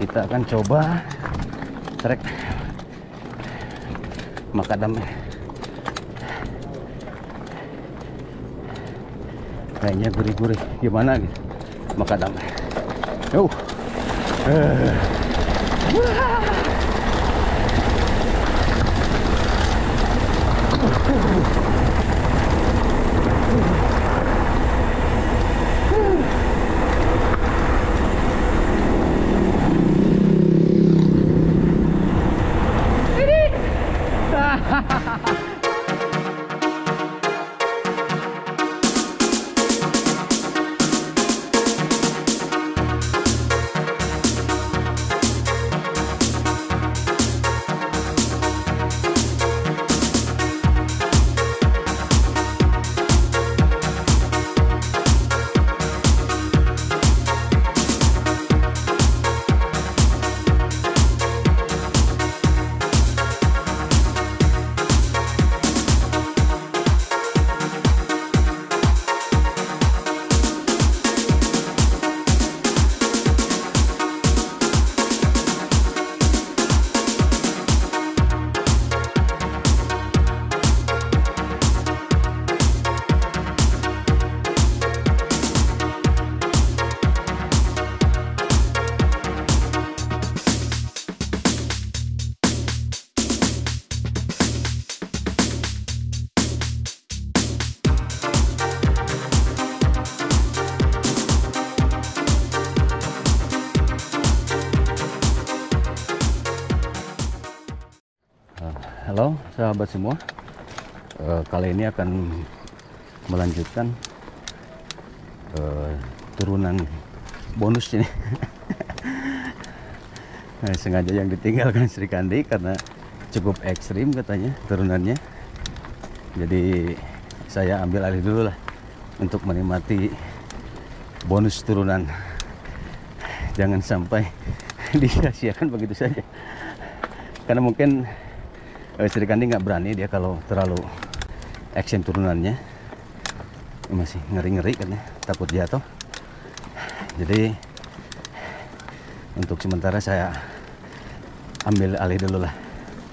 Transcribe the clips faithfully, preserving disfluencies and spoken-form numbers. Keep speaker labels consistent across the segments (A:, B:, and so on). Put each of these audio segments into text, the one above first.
A: kita akan coba trek makadam. Kayaknya gurih-gurih gimana gitu makadam. Yo. Uh. Halo sahabat semua, uh, kali ini akan melanjutkan uh, turunan bonus ini. Nah, sengaja yang ditinggalkan Sri Kandi karena cukup ekstrim katanya turunannya. Jadi saya ambil alih dulu lah untuk menikmati bonus turunan. Jangan sampai disia-siakan begitu saja. Karena mungkin Sri Kandi nggak berani dia kalau terlalu action turunannya, masih ngeri-ngeri kan ya, takut jatuh. Jadi untuk sementara saya ambil alih dulu lah.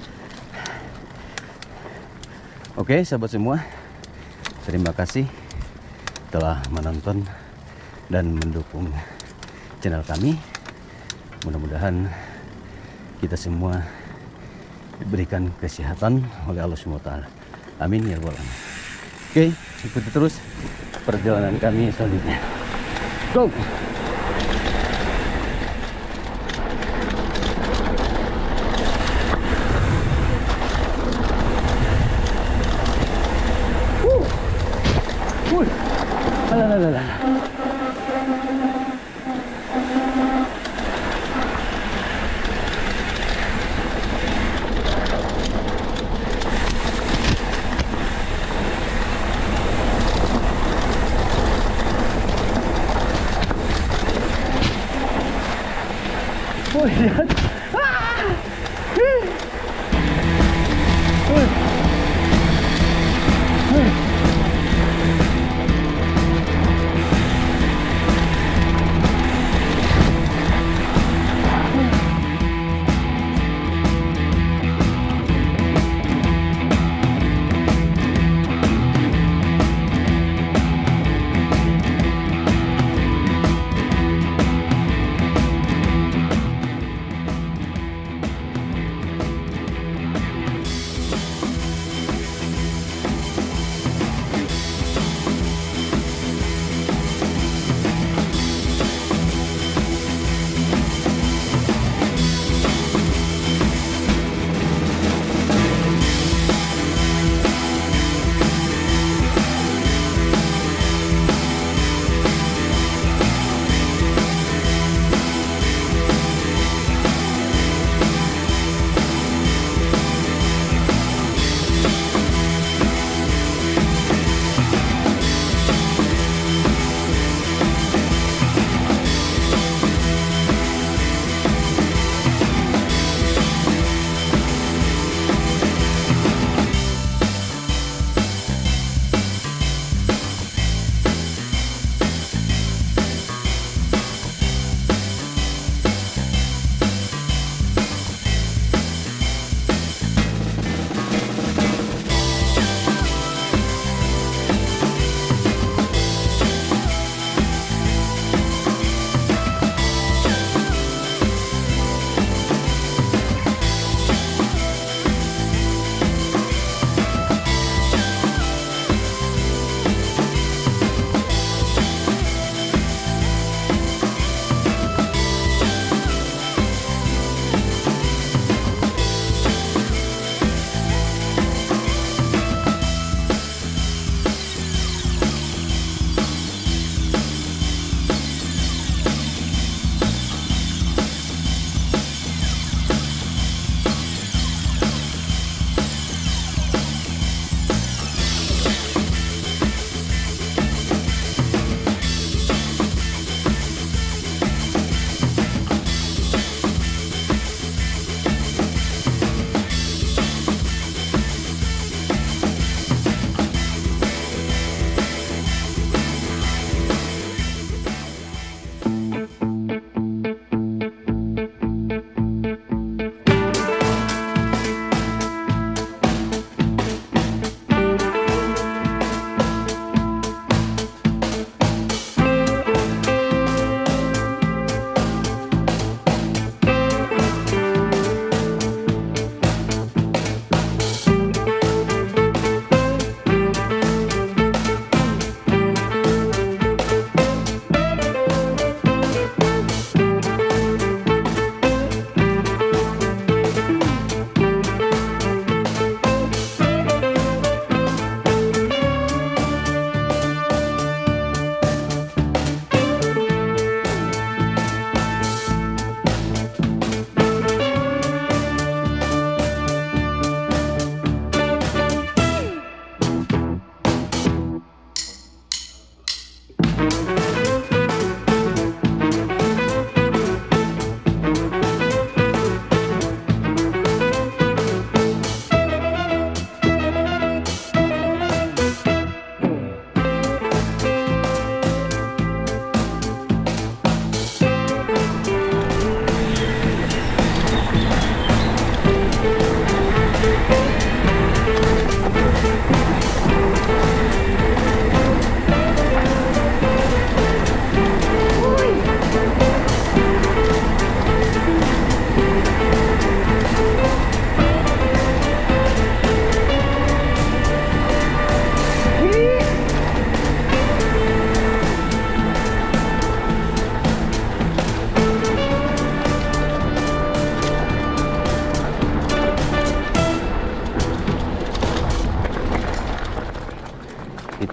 A: Oke sahabat semua, terima kasih telah menonton dan mendukung channel kami. Mudah-mudahan kita semua diberikan kesehatan oleh Allah subhanahu wa taala. Amin ya rabbal alamin. Oke, ikuti terus perjalanan kami selanjutnya. Go. Wuh. Wuh. Alalala. Oh, lihat. Ah! Hih. Wih. Wih.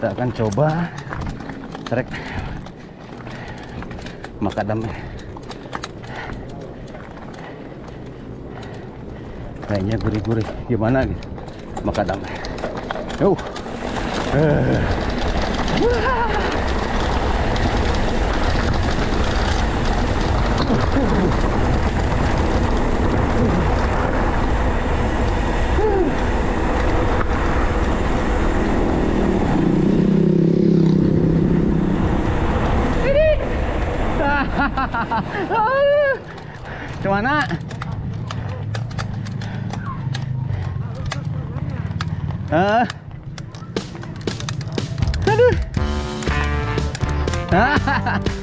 A: kita akan coba trek makadam. Kayaknya gurih-gurih gimana gitu makadam. Yuh. Uh. Kemana? Ah. Aduh.